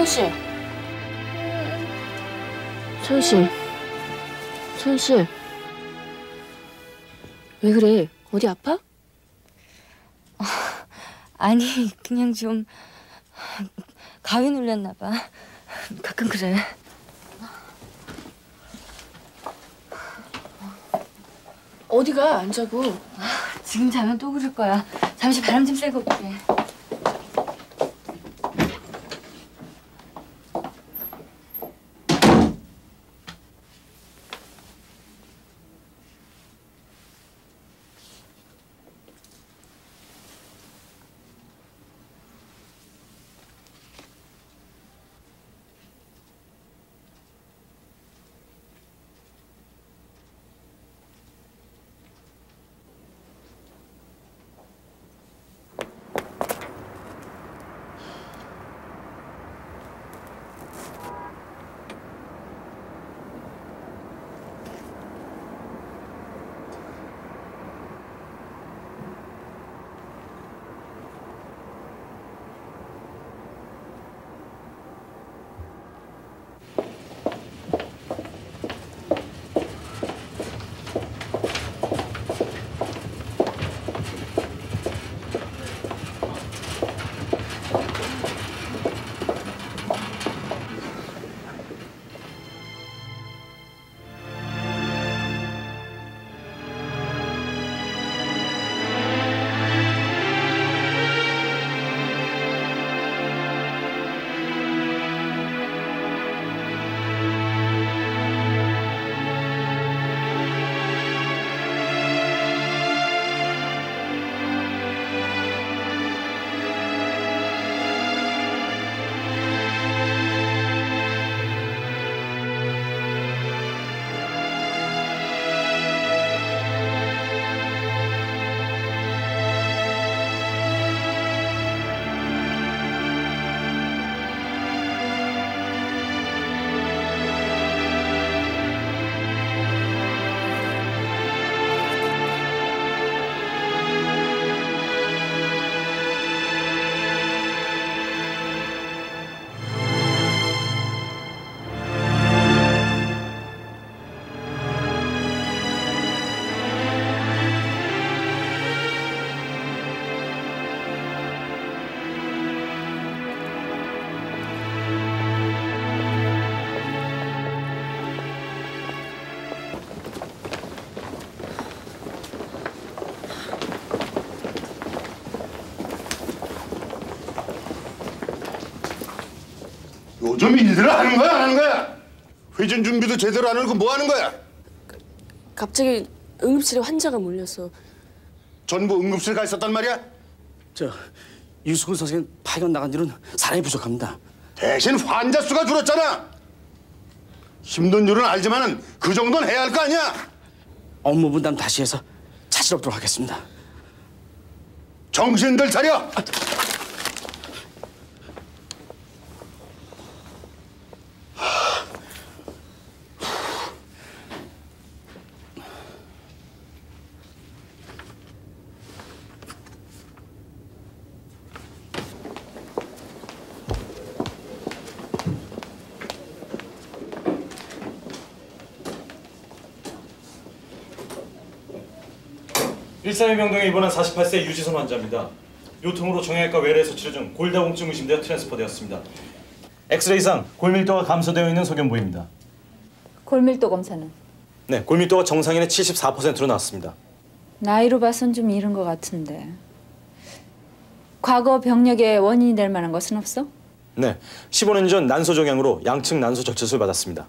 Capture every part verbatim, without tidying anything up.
소영 씨. 소영 씨. 소영 씨. 왜 그래? 어디 아파? 어, 아니, 그냥 좀 가위 눌렸나 봐. 가끔 그래. 어디가? 안 자고. 아, 지금 자면 또 그럴 거야. 잠시 바람 좀 쐬고 올게. 요즘 일들을 하는 거야, 안 하는 거야? 회전 준비도 제대로 안 하고 뭐 하는 거야? 갑자기 응급실에 환자가 몰려서. 전부 응급실 가 있었단 말이야? 저 유수근 선생님 파견 나간 뒤로는 사람이 부족합니다. 대신 환자 수가 줄었잖아. 힘든 일은 알지만은 그 정도는 해야 할 거 아니야? 업무 분담 다시 해서 찾으러 오도록 하겠습니다. 정신들 차려! 아, 일삼이 병동에 입원한 사십팔 세 유지선 환자입니다. 요통으로 정형외과 외래에서 치료 중 골다공증 의심되어 트랜스퍼되었습니다. 엑스레이상 골밀도가 감소되어 있는 소견 보입니다. 골밀도 검사는? 네, 골밀도가 정상인의 칠십사 퍼센트로 나왔습니다. 나이로 봐선 좀 이른 것 같은데. 과거 병력의 원인이 될 만한 것은 없어? 네, 십오 년 전 난소 종양으로 양측 난소 절제술을 받았습니다.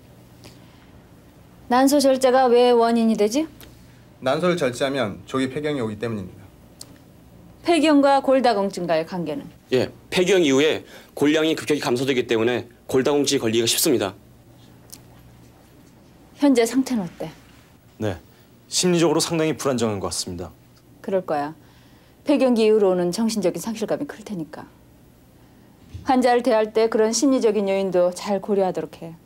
난소 절제가 왜 원인이 되지? 난소를 절제하면 조기 폐경이 오기 때문입니다. 폐경과 골다공증과의 관계는? 예, 폐경 이후에 골량이 급격히 감소되기 때문에 골다공증이 걸리기가 쉽습니다. 현재 상태는 어때? 네, 심리적으로 상당히 불안정한 것 같습니다. 그럴 거야. 폐경기 이후로 오는 정신적인 상실감이 클 테니까. 환자를 대할 때 그런 심리적인 요인도 잘 고려하도록 해.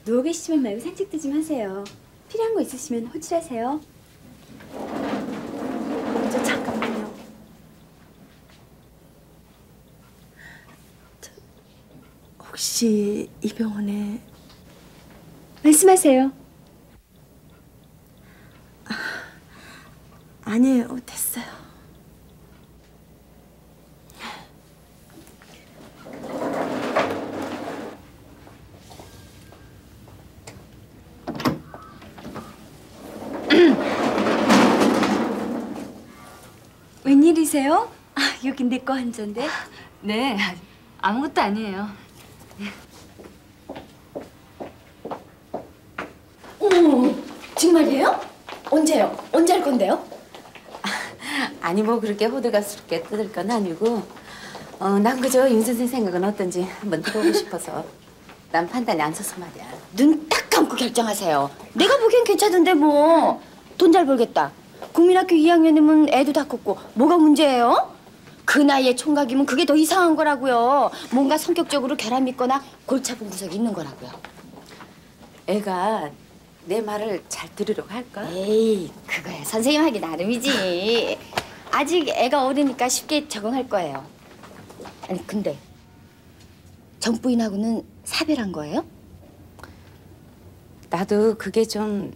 누워 계시지만 말고 산책도 좀 하세요. 필요한 거 있으시면 호출하세요. 저 잠깐만요. 저, 혹시 이 병원에 말씀하세요. 아, 아니에요. 됐어요. 웬일이세요? 아, 여긴 내 거 한 잔데. 네, 아무것도 아니에요. 어머, 정말이에요? 언제요? 언제 할 건데요? 아니 뭐 그렇게 호들갑스럽게 뜯을 건 아니고 어, 난 그저 윤 선생 생각은 어떤지 한번 들어보고 싶어서 난 판단이 안 서서 말이야. 눈 딱 감고 결정하세요. 내가 보기엔 괜찮은데 뭐. 돈 잘 벌겠다. 국민학교 이 학년이면 애도 다 컸고 뭐가 문제예요? 그 나이에 총각이면 그게 더 이상한 거라고요. 뭔가 성격적으로 결함 있거나 골치 아픈 구석이 있는 거라고요. 애가 내 말을 잘 들으려고 할까? 에이, 그거야 선생님 하기 나름이지. 아직 애가 어리니까 쉽게 적응할 거예요. 아니 근데 전부인하고는 사별한 거예요? 나도 그게 좀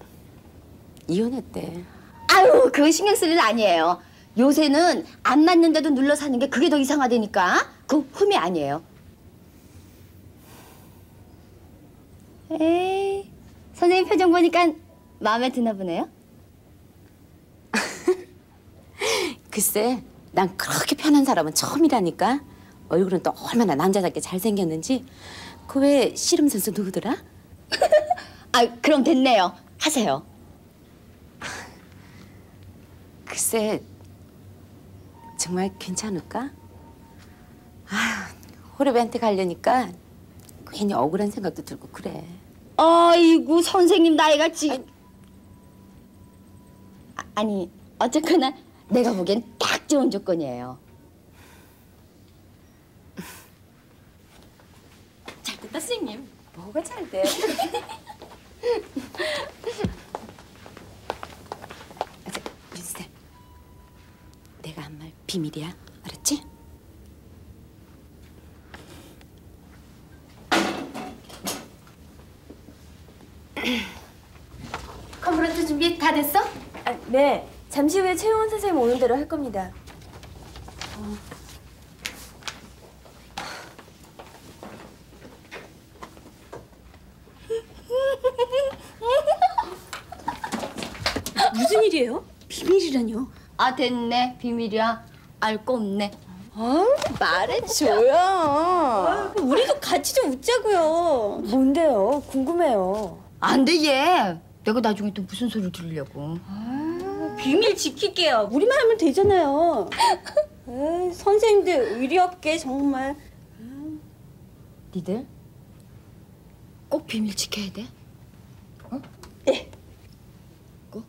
이혼했대. 아유, 그거 신경 쓸 일 아니에요. 요새는 안 맞는데도 눌러 사는 게 그게 더 이상하다니까. 그 흠이 아니에요. 에이, 선생님 표정 보니까 마음에 드나 보네요. 글쎄, 난 그렇게 편한 사람은 처음이라니까. 얼굴은 또 얼마나 남자답게 잘생겼는지. 그 외 씨름 선수 누구더라? 아, 그럼 됐네요. 하세요. 글쎄, 정말 괜찮을까? 아, 호르비한테 가려니까 괜히 억울한 생각도 들고 그래. 아이고, 선생님 나이가 지... 아니, 아니, 어쨌거나 내가 보기엔 딱 좋은 조건이에요. 잘 됐다, 선생님. 뭐가 잘 돼? 윤쌤, 내가 한 말 비밀이야, 알았지? 컴프런트 준비 다 됐어? 아, 네. 잠시 후에 최용원 선생님 오는 대로 할 겁니다. 어. 무슨 일이에요? 비밀이라뇨? 아, 됐네. 비밀이야. 알 거 없네. 아, 말해줘요. 아, 우리도 같이 좀 웃자고요. 뭔데요? 궁금해요. 안 돼, 얘. 내가 나중에 또 무슨 소리를 들으려고. 아, 비밀 지킬게요. 우리만 하면 되잖아요. 에이, 선생님들 의리 없게 정말. 니들 꼭 비밀 지켜야 돼? 어? 네. 꼭?